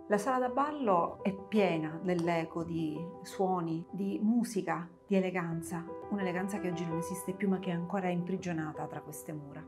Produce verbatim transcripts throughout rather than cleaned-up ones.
La sala da ballo è piena nell'eco di suoni, di musica, di eleganza, un'eleganza che oggi non esiste più ma che è ancora imprigionata tra queste mura.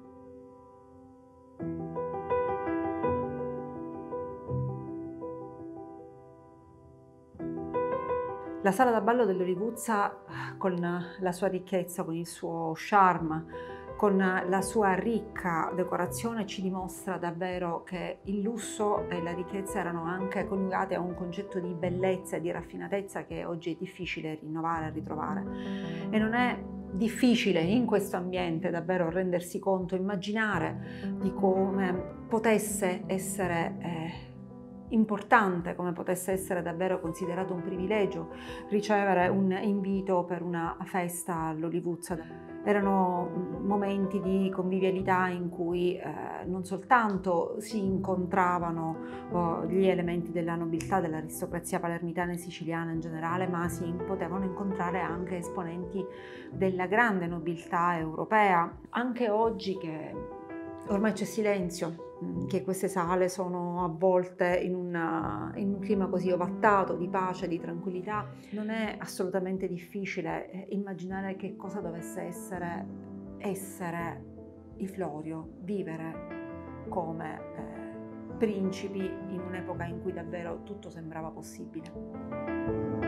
La sala da ballo dell'Olivuzza, con la sua ricchezza, con il suo charme, con la sua ricca decorazione, ci dimostra davvero che il lusso e la ricchezza erano anche coniugate a un concetto di bellezza e di raffinatezza che oggi è difficile rinnovare e ritrovare. E non è difficile in questo ambiente davvero rendersi conto, immaginare di come potesse essere eh, importante, come potesse essere davvero considerato un privilegio ricevere un invito per una festa all'Olivuzza. Erano momenti di convivialità in cui eh, non soltanto si incontravano oh, gli elementi della nobiltà, dell'aristocrazia palermitana e siciliana in generale, ma si potevano incontrare anche esponenti della grande nobiltà europea. Anche oggi che ormai c'è silenzio, che queste sale sono avvolte in, una, in un clima così ovattato di pace, di tranquillità, non è assolutamente difficile immaginare che cosa dovesse essere essere i Florio, vivere come eh, principi in un'epoca in cui davvero tutto sembrava possibile.